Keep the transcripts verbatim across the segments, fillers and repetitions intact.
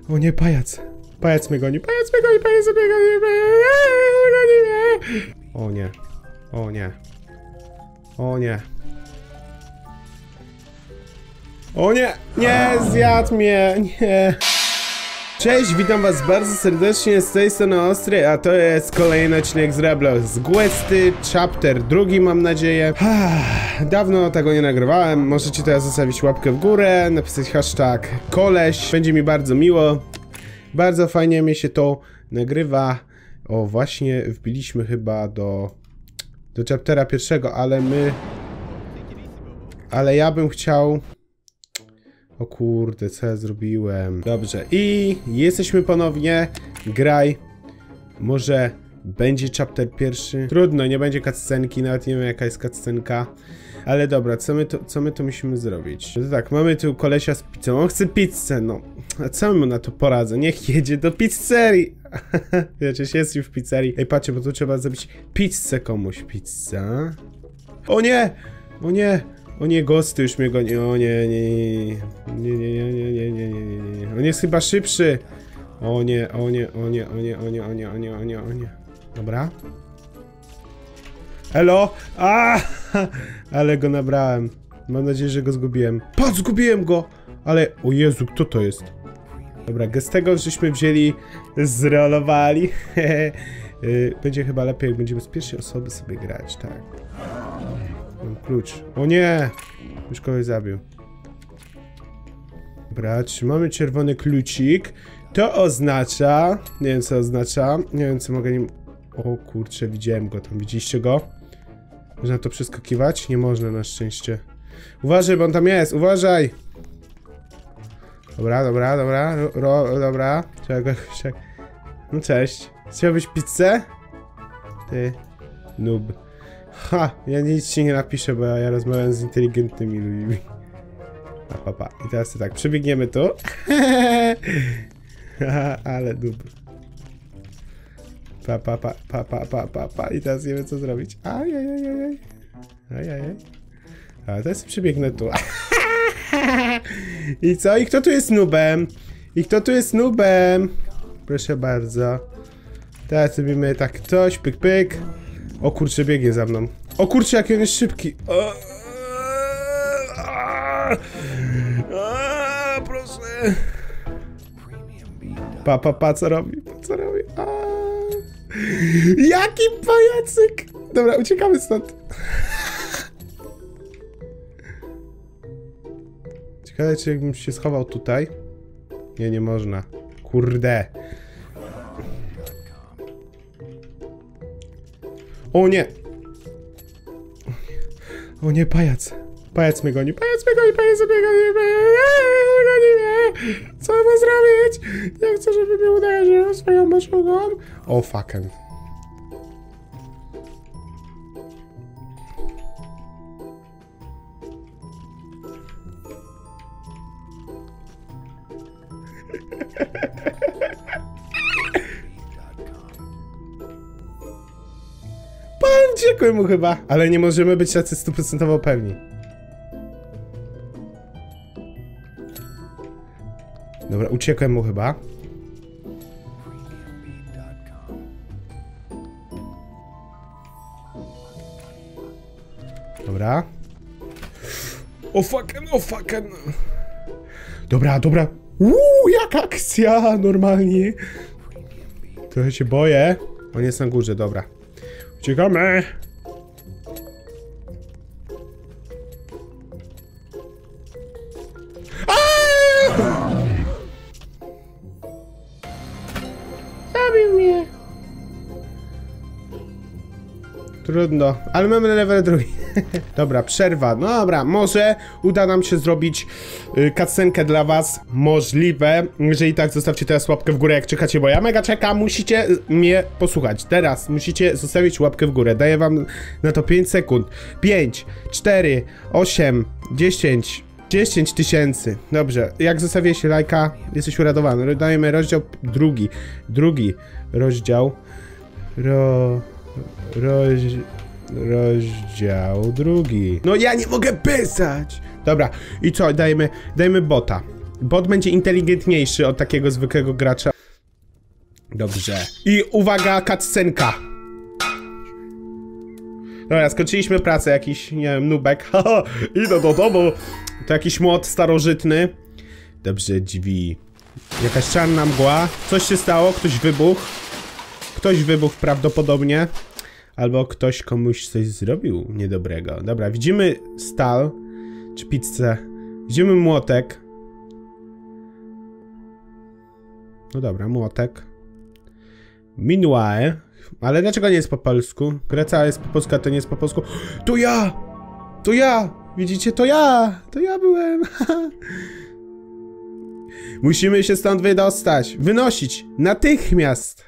O nie, pajac. Pajac mnie goni, pajac mnie goni, pajac mnie goni, pajac mnie goni. O nie. O nie. O nie. O nie! Nie! Zjadł mnie! Nie! Cześć, witam was bardzo serdecznie z tej strony Ostry, a to jest kolejny odcinek z Roblox Questy, chapter drugi, mam nadzieję. Dawno tego nie nagrywałem, możecie teraz zostawić łapkę w górę, napisać hashtag koleś, będzie mi bardzo miło. Bardzo fajnie mi się to nagrywa. O, właśnie wbiliśmy chyba do do chaptera pierwszego, ale my ale ja bym chciał... O kurde, co ja zrobiłem? Dobrze, i jesteśmy ponownie. Graj. Może będzie chapter pierwszy? Trudno, nie będzie cutscenki, nawet nie wiem jaka jest cutscenka. Ale dobra, co my, to, co my to musimy zrobić? No to tak, mamy tu kolesia z pizzą. On chce pizzę, no. A co mu na to poradzę? Niech jedzie do pizzerii. Wiecie, jest już w pizzerii. Ej, patrzcie, bo tu trzeba zrobić pizzę komuś. Pizza. O nie! O nie! O nie, ghosty już mnie goni. O nie, nie, nie, nie, nie, nie, nie, nie, nie, nie, nie. On jest chyba szybszy. O nie, o nie, o nie, o nie, o nie, o nie, o nie, o nie, o nie. Dobra. Elo! A! Ale go nabrałem. Mam nadzieję, że go zgubiłem. Patrz, zgubiłem go! Ale, o Jezu, kto to jest? Dobra, gestego żeśmy wzięli, zrolowali. Będzie chyba lepiej, jak będziemy z pierwszej osoby sobie grać, tak. Mam klucz. O nie! Już kogoś zabił. Dobra, trzymamy czerwony klucik. To oznacza... Nie wiem co oznacza. Nie wiem co mogę nim... O kurczę, widziałem go tam. Widzieliście go? Można to przeskakiwać? Nie można na szczęście. Uważaj, bo on tam jest! Uważaj! Dobra, dobra, dobra. Ro, ro, dobra. Trzeba go... No cześć. Chciałbyś pizzę? Ty... Noob. Ha! Ja nic ci nie napiszę, bo ja rozmawiam z inteligentnymi ludźmi. A papa. I teraz to tak, przebiegniemy tu. Ale dub. Pa, pa, pa, pa, pa, pa, pa, pa. I teraz nie wiem co zrobić. Ajajajaj. Ajajaj. Ale teraz przebiegnę tu. I co? I kto tu jest nubem? I kto tu jest nubem? Proszę bardzo. Teraz robimy tak ktoś, pyk, pyk. O kurczę, biegnie za mną. O kurczę, jaki on jest szybki. O, a, a, proszę. Pa, pa, pa, co robi? Co robi? A. Jaki pajacyk! Dobra, uciekamy stąd. Ciekawe, czy jakbym się schował tutaj. Nie, nie można. Kurde. O nie! O nie, pajac. Pajac mnie goni, pajac mnie goni, pajac mnie goni, pajac mnie goni. Co mam zrobić? Ja chcę, żeby mnie uderzył swoją maszugą. O fucking. Uciekłem mu chyba, ale nie możemy być tacy stuprocentowo pewni. Dobra, uciekłem mu chyba. Dobra. O fucking, o fucking. Dobra, dobra. Uuu, jaka akcja, normalnie. Trochę się boję. On jest na górze, dobra. Uciekamy! Zabił mnie! Trudno, ale mamy level drugi. Dobra, przerwa. No dobra, może uda nam się zrobić y, cutscenkę dla was. Możliwe. Jeżeli tak, zostawcie teraz łapkę w górę, jak czekacie, bo ja mega czekam. Musicie mnie posłuchać. Teraz musicie zostawić łapkę w górę. Daję wam na to pięć sekund. pięć, cztery, osiem, dziesięć, dziesięć tysięcy. Dobrze, jak zostawię lajka, jesteś uradowany. Dajemy rozdział drugi. Drugi rozdział. Ro... Roz... Rozdział drugi. No ja nie mogę pisać! Dobra, i co? Dajmy, dajmy bota. Bot będzie inteligentniejszy od takiego zwykłego gracza. Dobrze. I uwaga, cutscenka. Dobra, skończyliśmy pracę, jakiś, nie wiem, nubek. Haha, idę do domu. To jakiś młot starożytny. Dobrze, drzwi. Jakaś czarna mgła. Coś się stało, ktoś wybuchł. Ktoś wybuchł prawdopodobnie. Albo ktoś komuś coś zrobił niedobrego. Dobra, widzimy stal. Czy pizzę. Widzimy młotek. No dobra, młotek. Meanwhile. Ale dlaczego nie jest po polsku? Gra cała jest po polsku, a to nie jest po polsku. To ja! To ja! Widzicie, to ja! To ja byłem! Musimy się stąd wydostać. Wynosić. Natychmiast.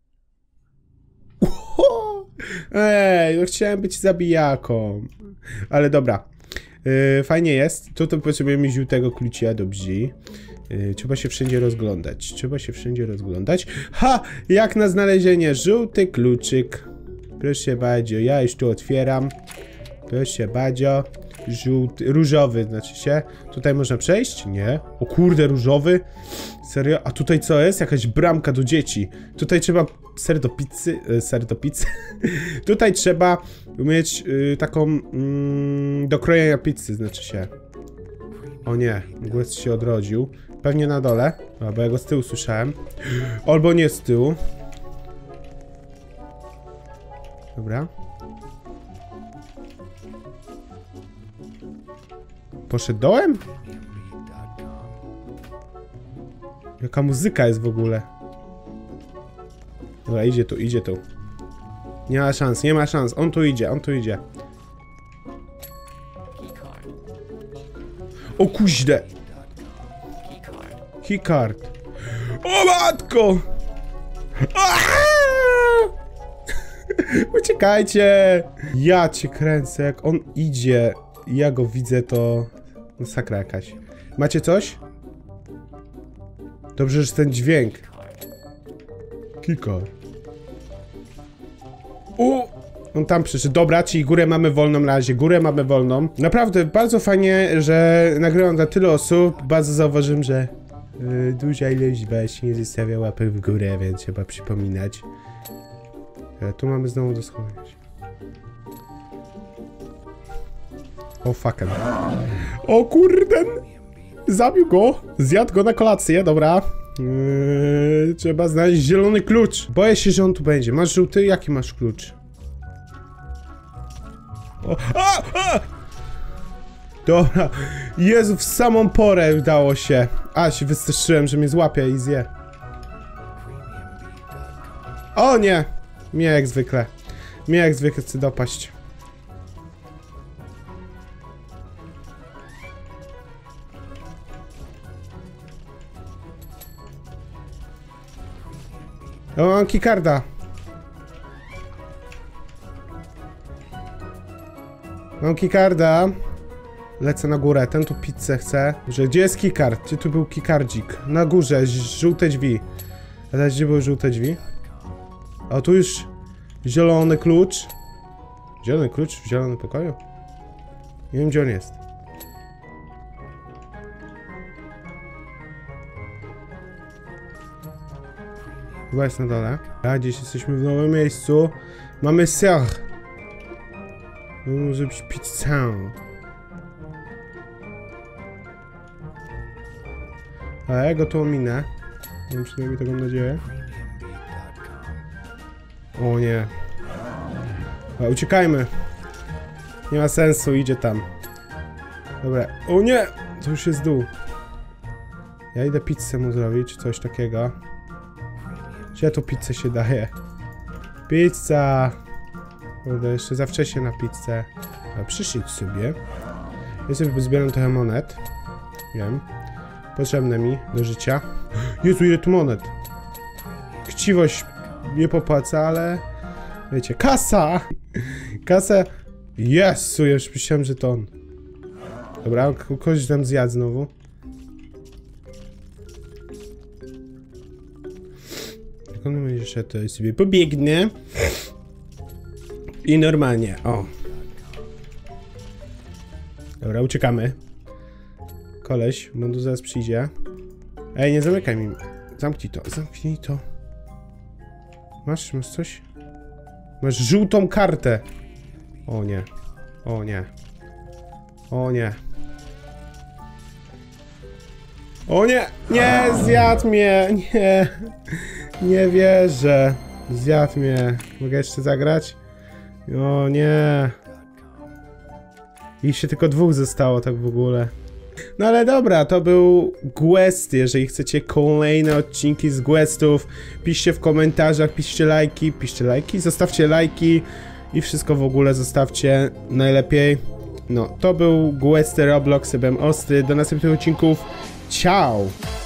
Uho! Ej, no chciałem być zabijaką. Ale dobra. Yy, fajnie jest. Tutaj potrzebujemy żółtego klucia do brzy. Yy, trzeba się wszędzie rozglądać. Trzeba się wszędzie rozglądać. Ha! Jak na znalezienie. Żółty kluczyk. Proszę bardzo. Ja już tu otwieram. Proszę bardzo. Żółty, różowy znaczy się. Tutaj można przejść? Nie. O kurde, różowy. Serio? A tutaj co jest? Jakaś bramka do dzieci. Tutaj trzeba ser do pizzy. E, ser do pizzy. Tutaj trzeba mieć y, taką mm, do krojenia pizzy, znaczy się. O nie, głos się odrodził. Pewnie na dole. Bo ja go z tyłu słyszałem. Albo nie z tyłu. Dobra. Poszedł dołem? Jaka muzyka jest w ogóle? Dobra, idzie tu, idzie tu. Nie ma szans, nie ma szans. On tu idzie, on tu idzie. O kuźle! Keycard. O matko! Uciekajcie! Ja cię kręcę, jak on idzie. Ja go widzę, to masakra jakaś. Macie coś? Dobrze, że ten dźwięk. Keycard. U! On tam przyszedł. Dobra, czyli górę mamy wolną na razie. Górę mamy wolną. Naprawdę bardzo fajnie, że nagrywam dla tylu osób. Bardzo zauważyłem, że yy, duża ilość właśnie nie zostawia łapy w górę, więc trzeba przypominać. E, tu mamy znowu do schowania. O fucking. O kurde! Zabił go! Zjadł go na kolację, dobra. Yy, trzeba znaleźć zielony klucz. Boję się, że on tu będzie. Masz żółty? Jaki masz klucz? O, a, a! Dobra. Jezu, w samą porę udało się. A, się wystraszyłem, że mnie złapie i zje. O nie! Mnie jak zwykle. Mnie jak zwykle chce dopaść. O, mam keycarda. Mam keycarda. Lecę na górę. Ten tu pizzę chce. Że gdzie jest keycard? Gdzie tu był keycardzik? Na górze, żółte drzwi. A teraz gdzie były żółte drzwi? O, tu już zielony klucz. Zielony klucz w zielonym pokoju? Nie wiem, gdzie on jest. Chyba jest na dole. A gdzieś jesteśmy w nowym miejscu. Mamy ser. Możemy zrobić pizzę. A ja go tu ominę. Mam przynajmniej taką nadzieję. O nie. A, uciekajmy. Nie ma sensu, idzie tam. Dobra. O nie! To już jest dół. Ja idę pizzę mu zrobić, czy coś takiego. Gdzie tu pizzę się daje? Pizza! Kurde, jeszcze za wcześnie na pizzę. A przyszedł sobie. Ja sobie zbieram trochę monet. Wiem. Potrzebne mi do życia. Jezu, ile tu monet! Chciwość nie popłaca, ale... Wiecie, kasa! Kasa... Jezu, ja już myślałem, że to on. Dobra, kogoś tam zjadł znowu. Jak on będzie szedł, to sobie pobiegnę. I normalnie, o. Dobra, uciekamy. Koleś, bo tu zaraz przyjdzie. Ej, nie zamykaj mi. Zamknij to, zamknij to. Masz, masz coś? Masz żółtą kartę. O nie. O nie. O nie. O nie! Nie! Zjadł mnie! Nie! Nie wierzę. Zjadł mnie. Mogę jeszcze zagrać? O nie. Ich się tylko dwóch zostało tak w ogóle. No ale dobra, to był Gwest. Jeżeli chcecie kolejne odcinki z Gwestów, piszcie w komentarzach, piszcie lajki, piszcie lajki, zostawcie lajki i wszystko w ogóle zostawcie najlepiej. No, to był Gwesty Roblox, ja byłem Ostry. Do następnych odcinków. Ciao!